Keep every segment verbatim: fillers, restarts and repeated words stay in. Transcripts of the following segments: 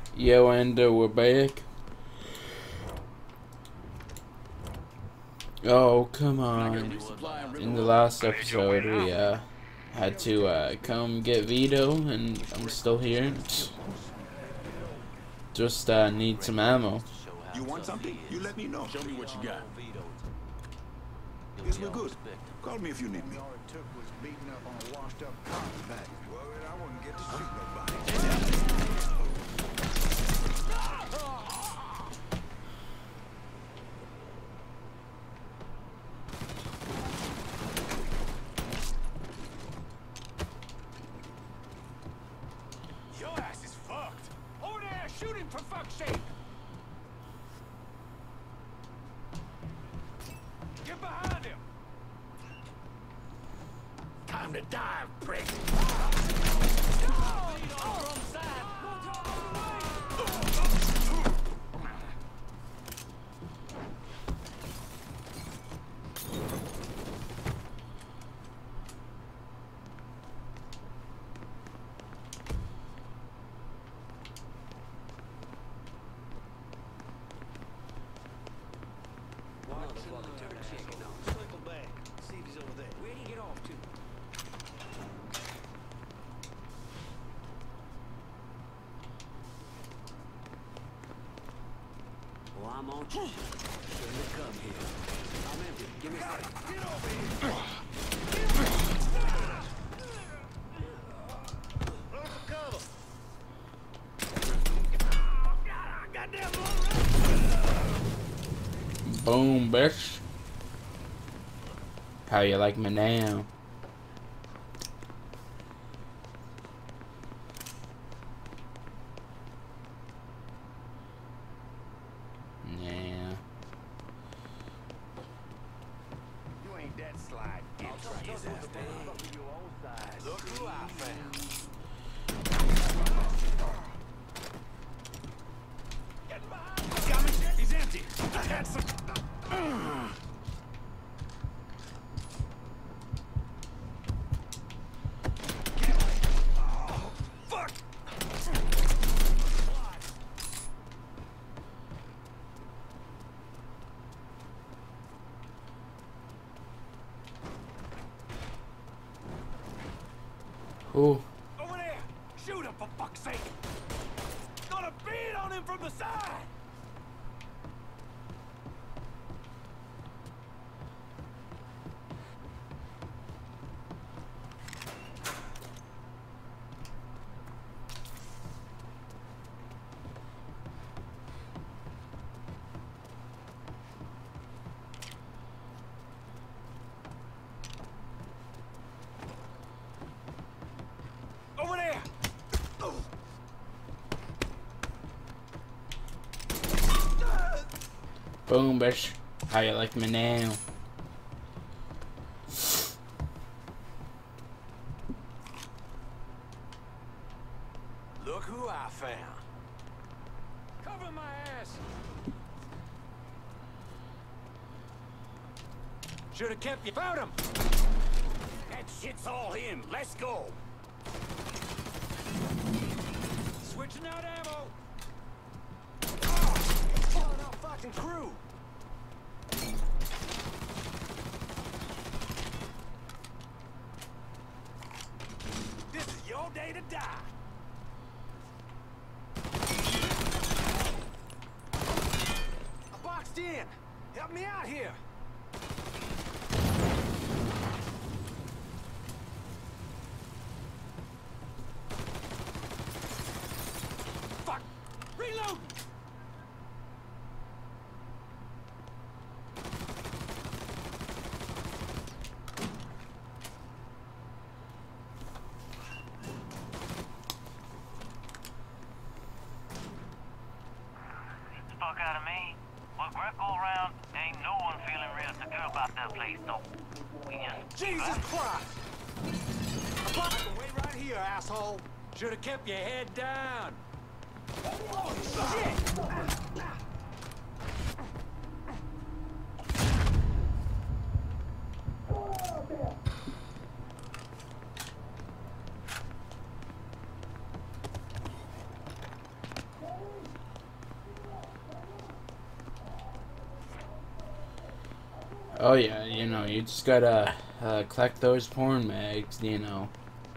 Yo, and uh, we're back. Oh, come on. In the last episode, we uh, had to uh, come get Vito, and I'm still here. Just uh, need some ammo. You want something? You let me know. Show me what you got. Guess we're good. Call me if you need me. All it took was beating up on a washed-up carpet. Worried I wouldn't get to shoot nobody. Your ass is fucked. Over there, shoot him for fuck's sake. Get behind him. Time to dive, prick. I'm on you. Shouldn't have come here. I'm empty. Give me a second. Get over here. Run for cover. Oh, God, I got that Boom, bitch. How you like me now? Look who I found. Get behind. Got me. He's empty. I had some. Oh, fuck. Ooh. Over there! Shoot him, for fuck's sake! Gonna beat on him from the side! Over there! Oh. Boom, bitch. How you like me now? Look who I found. Cover my ass. Should have kept you. Found him. That shit's all in. Let's go. Switching out ammo. Oh, falling out fucking crew. This is your day to die. I'm boxed in. Help me out here. Fuck. Reload. Fuck out of me. With Greco around, ain't no one feeling real secure about that place, though. We just... Jesus Christ! I'm boxing way right here, asshole. Should have kept your head down. Oh, shit! Oh yeah, you know, you just gotta uh, collect those porn mags, you know.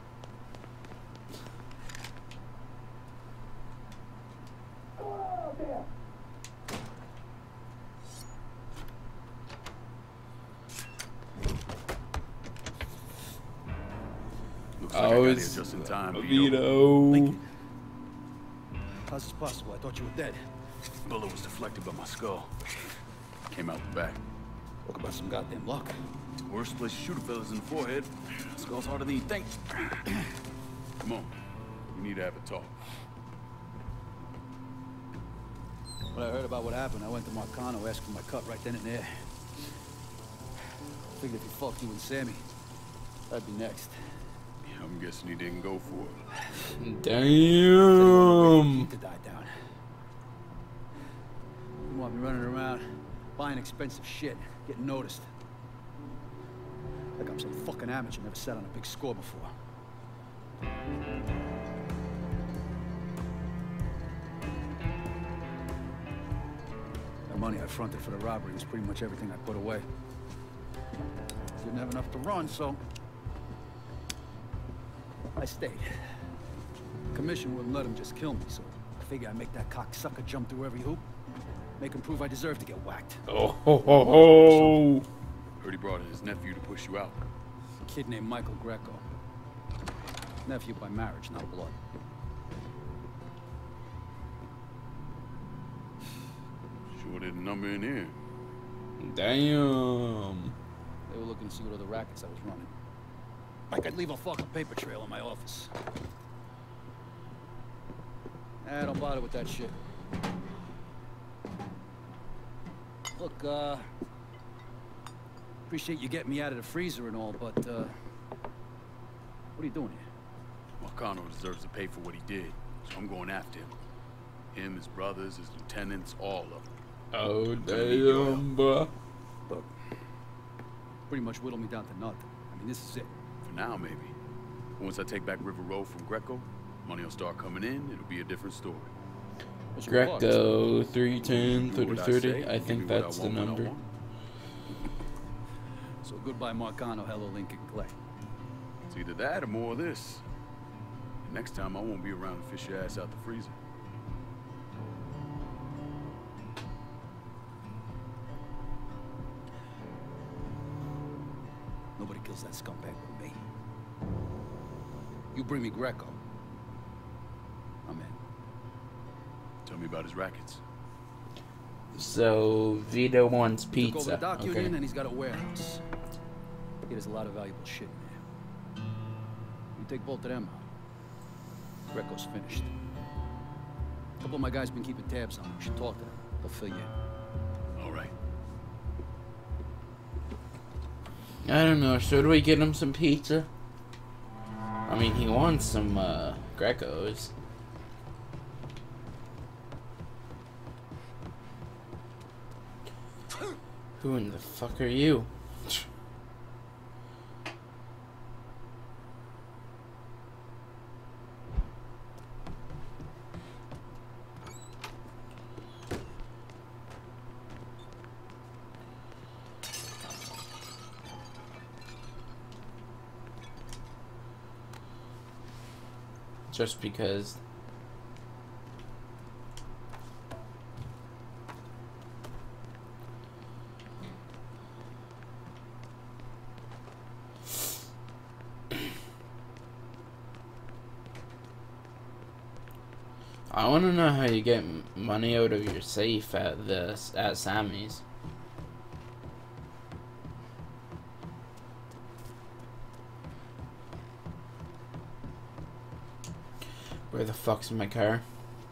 Looks like I Oh, got it's here just in time, Vito. Vito. Lincoln. How's this possible? I thought you were dead. Bullet was deflected by my skull. Came out the back. Talk about some goddamn luck. Worst place to shoot a fella's in the forehead. Skull's harder than you think. Come on. We need to have a talk. When I heard about what happened, I went to Marcano, asked for my cut right then and there. Figured if he fucked you and Sammy, I'd be next. Yeah, I'm guessing he didn't go for it. Damn. To die down. You want me running around, buying expensive shit, getting noticed. Like I'm some fucking amateur, never sat on a big score before. The money I fronted for the robbery was pretty much everything I put away. Didn't have enough to run, so I stayed. Commission wouldn't let him just kill me, so I figure I'd make that cocksucker jump through every hoop. Make him prove I deserve to get whacked. Oh ho ho ho! Heard he brought in his nephew to push you out. A kid named Michael Greco. Nephew by marriage, not blood. Sure didn't number in here. Damn. They were looking to see what other rackets I was running. Like I'd leave a fucking paper trail in my office. Eh, don't bother with that shit. Look, uh... appreciate you getting me out of the freezer and all, but, uh... what are you doing here? Marcano deserves to pay for what he did, so I'm going after him. Him, his brothers, his lieutenants, all of them. Oh damn, bruh. Look, pretty much whittle me down to nothing. I mean, this is it. For now, maybe. Once I take back River Road from Greco, money will start coming in, it'll be a different story. What's your regards? Greco, three ten, Do thirty, what I thirty. say, I give think me what I that's the want when I number. want. So goodbye Marcano, hello Lincoln Clay. It's either that or more of this. And next time, I won't be around to fish your ass out the freezer. Nobody kills that scumbag with me. You bring me Greco, I'm in. Tell me about his rackets. So Vito wants Took over the pizza. dock Okay. union and he's got a warehouse. He has a lot of valuable shit in there. You take both of them out. Greco's finished. A couple of my guys been keeping tabs on him. You should talk to them. They'll fill you in. All right. I don't know. Should we get him some pizza? I mean, he wants some uh, Grecos. Who in the fuck are you? Just because. I want to know how you get m- money out of your safe at this at Sammy's. Where the fuck's my car?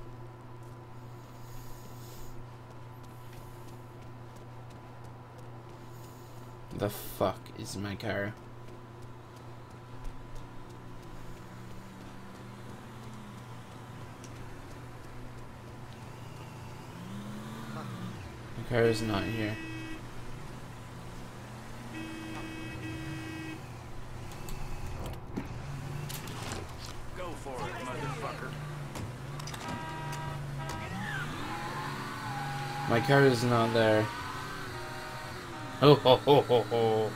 The fuck is my car? My car is not here. Go for it, motherfucker. My car is not there. Ho ho ho ho ho.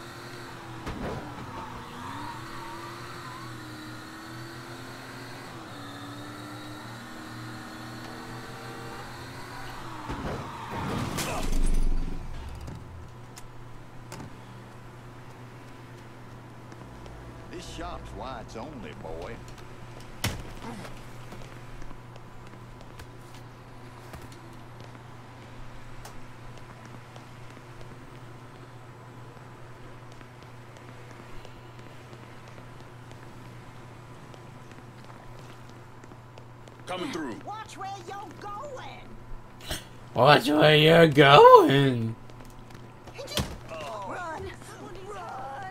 This shop's whites only, boy. Coming through. Watch where you're going. Watch where you're going. Run, run.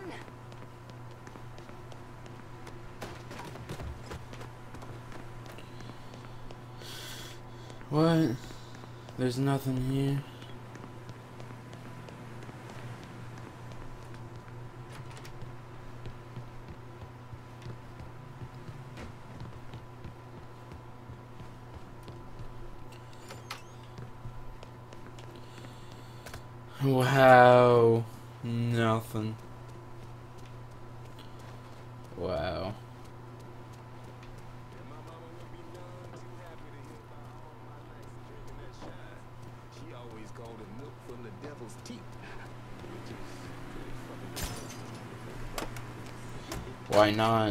What? There's nothing here. Wow. Nothing. Wow. She always called it milk from the devil's teeth. Why not?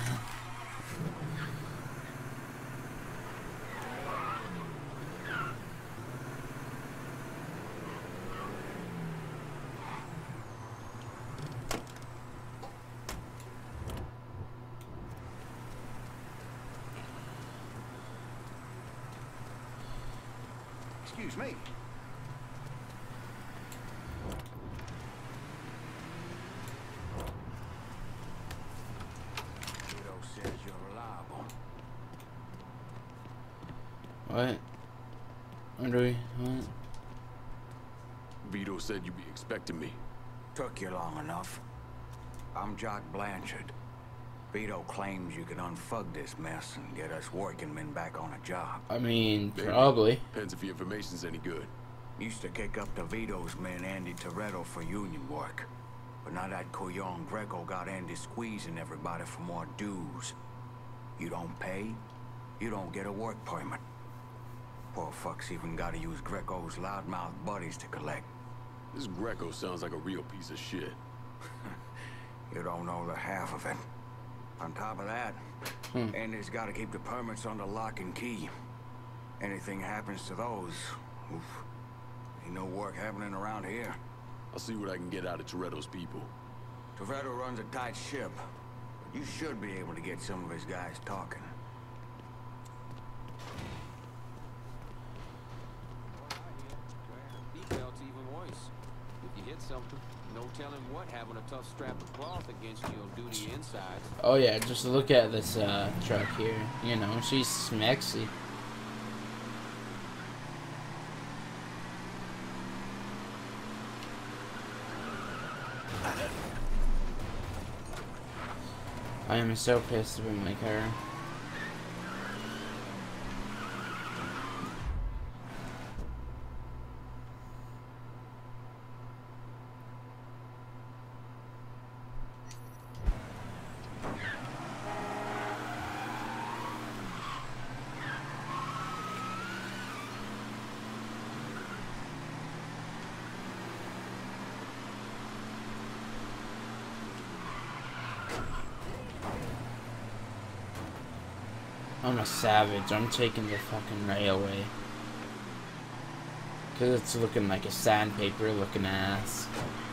Excuse me. Vito says you're reliable. What? What do we? What? Vito said you'd be expecting me. Took you long enough. I'm Jock Blanchard. Vito claims you can unfug this mess and get us working men back on a job. I mean, Maybe. probably. Depends if the information's any good. Used to kick up to Vito's man Andy Toretto for union work. But now that Couillon Greco got Andy squeezing everybody for more dues. You don't pay, you don't get a work permit. Poor fuck's even gotta use Greco's loudmouth buddies to collect. This Greco sounds like a real piece of shit. You don't know the half of it. On top of that, Hmm. Andy's gotta keep the permits under lock and key. Anything happens to those, oof, ain't no work happening around here. I'll see what I can get out of Toretto's people. Toretto runs a tight ship, but you should be able to get some of his guys talking. Belt's even worse. If you hit something, no telling what having a tough strap of cloth against you will do to your insides. Oh yeah, just look at this uh, truck here. You know, she's smexy. I am so pissed with my car. I'm a savage. I'm taking the fucking railway. Cause it's looking like a sandpaper looking ass.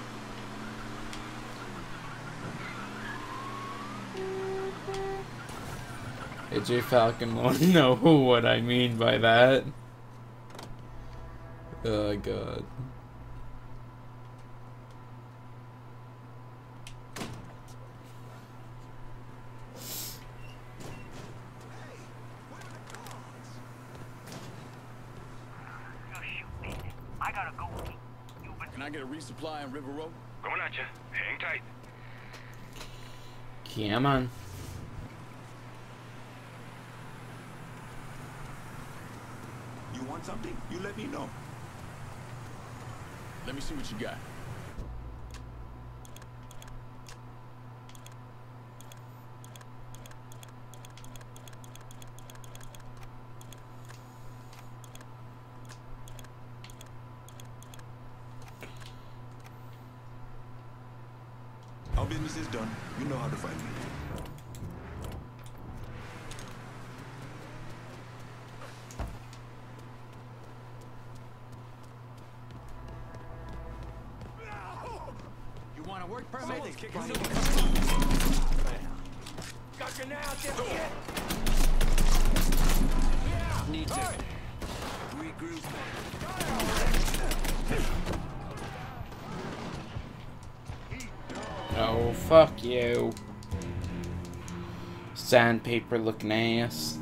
Did you Falcon want to know what I mean by that? Oh god. Can I get a resupply in River Road? Coming at you. Hang tight. Come on. You want something? You let me know. Let me see what you got. Our business is done. You know how to find me. You want a work permit? Got you now, dipshit! Need to regroup. Oh, fuck you. Sandpaper looking ass.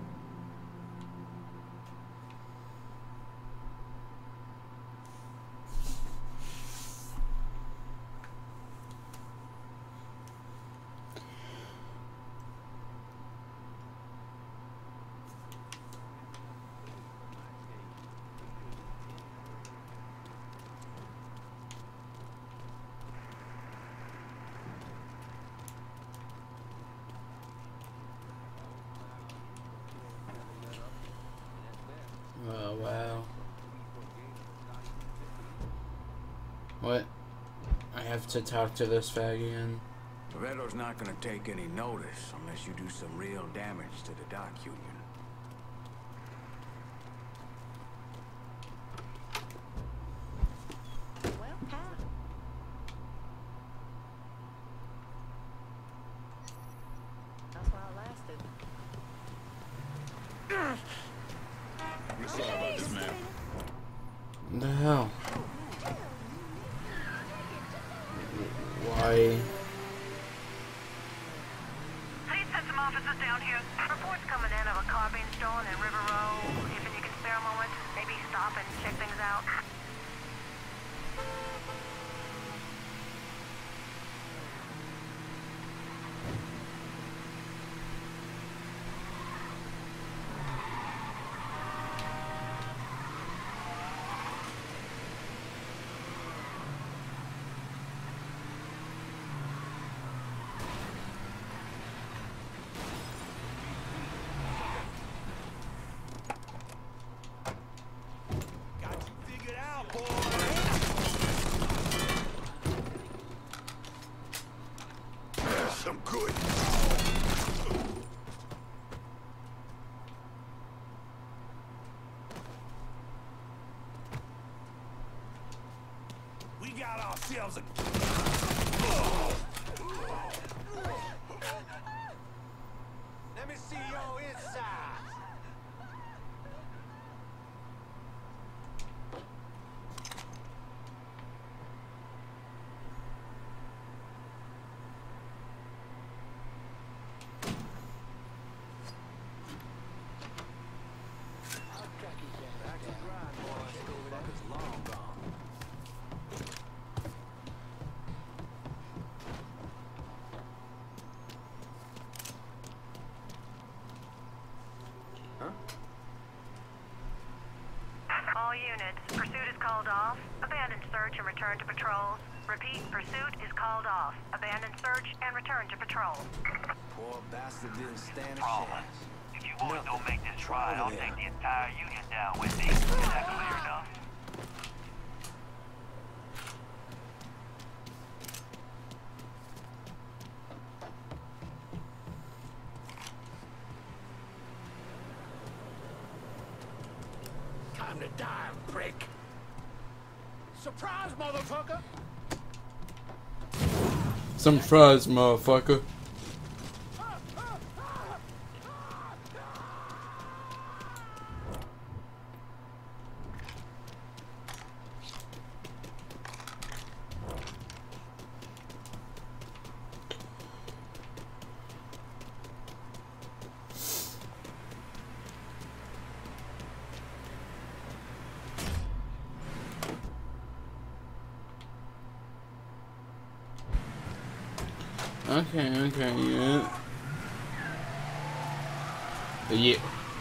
Oh, wow. What? I have to talk to this fag again. Toretto's not gonna take any notice unless you do some real damage to the dock union. Well, how? That's why I lasted. We're sorry about this, man. What the hell? Why? Please send some officers down here. Reports coming in of a car being stolen in River Road. If you can spare a moment, maybe stop and check things out. Got you figured out, boy! Yes, I'm good. We got ourselves a... Let me see your inside. All units, pursuit is called off. Abandon search and return to patrols. Repeat, pursuit is called off. Abandon search and return to patrol. Poor bastard didn't stand a Promise. chance. If you boys don't make this right, I'll take the entire union down with me. Is that clear enough? Time to die, prick! Surprise, motherfucker! Some fries, motherfucker. Okay, okay, yeah. Yeah.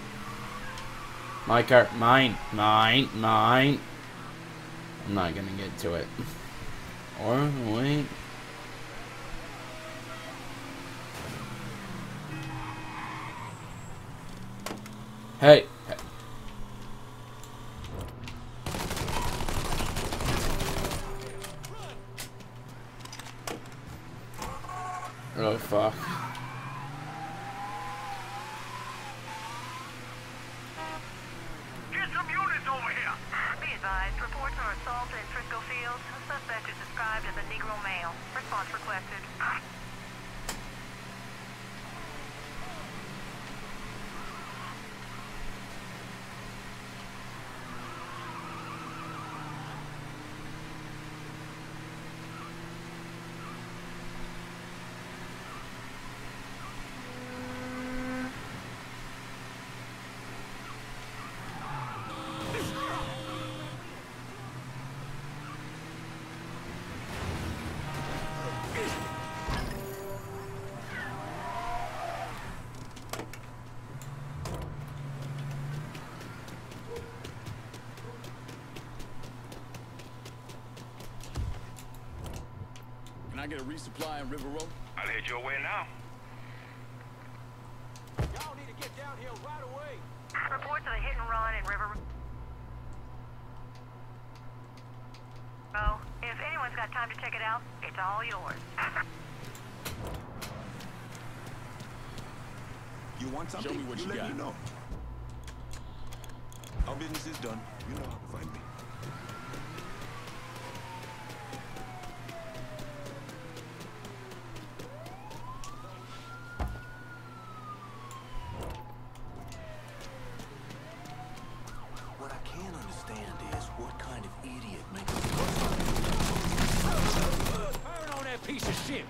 My car, mine, mine, mine. I'm not gonna get to it. Or, wait. Hey. fuck. Get some units over here! Be advised, reports are assault in Frisco Fields. The suspect is described as a Negro male. Response requested. Can I get a resupply in River Road? I'll head your way now. Y'all need to get down here right away. Reports of a hit and run in River. Oh, if anyone's got time to check it out, it's all yours. You want something? Show me what you let got. me know. Our business is done. You know how to find me. What I can't understand is what kind of idiot makes Burn on that piece of shit.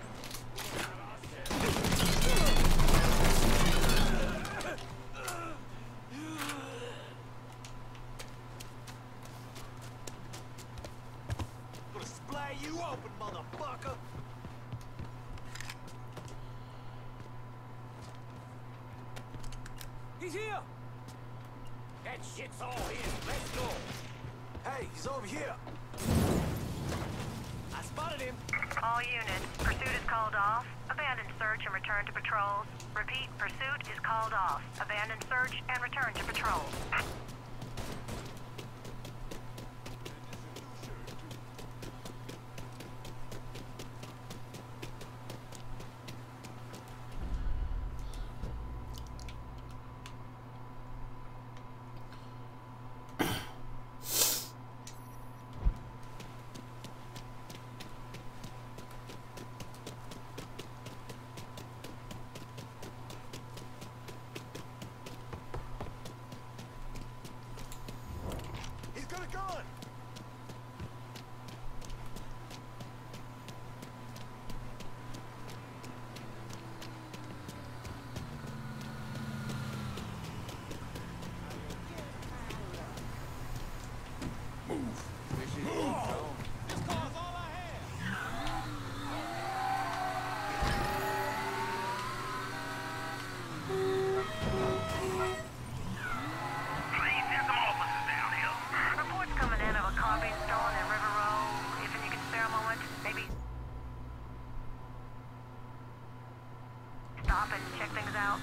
Gonna splay you open, motherfucker. He's here. That shit's all in. Let's go. Hey, he's over here. I spotted him. All units, pursuit is called off. Abandon search and return to patrols. Repeat, pursuit is called off. Abandon search and return to patrols. He's got a gun. This car's all I have. Please, there's some officers down here. Reports coming in of a car being stolen in River Road. If you can spare a moment, maybe stop and check things out.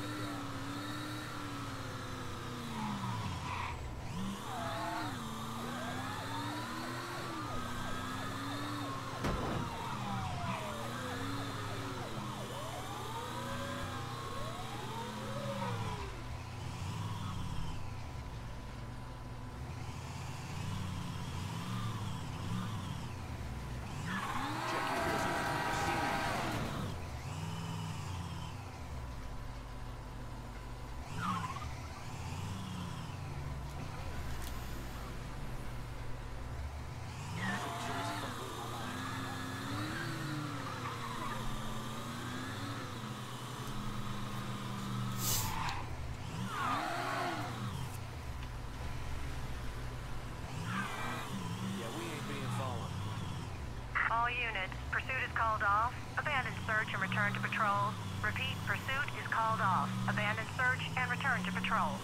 Yeah, we ain't being followed. All units, pursuit is called off. Abandon search and return to patrols. Repeat, pursuit is called off. Abandon search and return to patrols.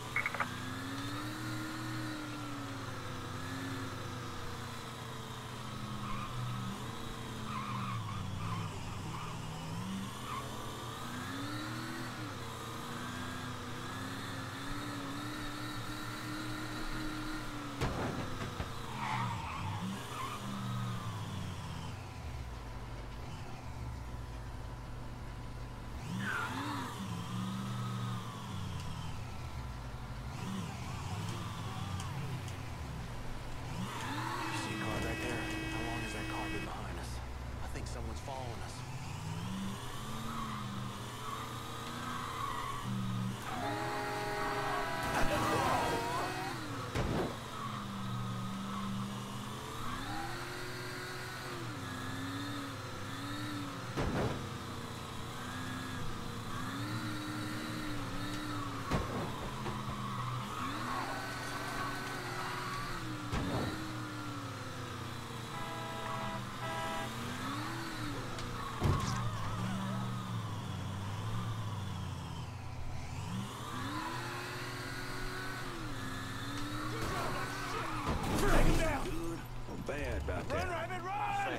I'm bad about that. Run, Rabbit, run!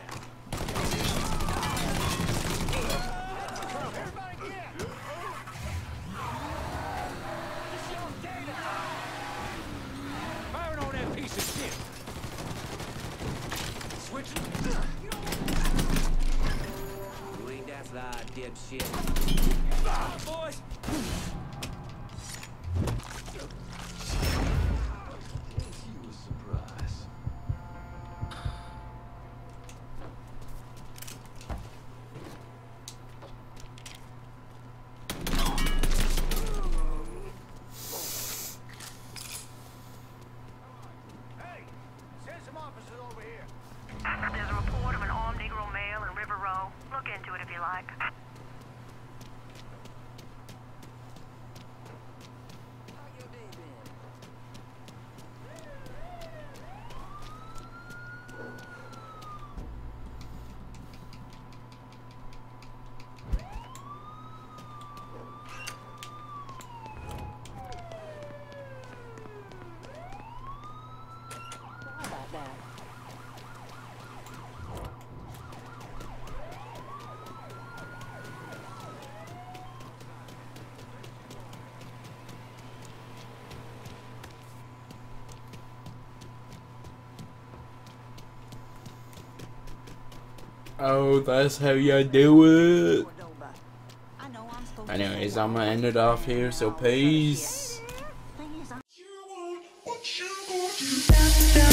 Everybody get! It's your day to die! Firing on that piece of shit! Switching. You ain't that fly, dipshit. Ah, boys! There's a report of an armed Negro male in River Row. Look into it if you like. How about that? Oh, that's how you do it. I know I'm supposed to Anyways, say I'm gonna end it off here, so peace. Thing is, I'm You want what you gonna do?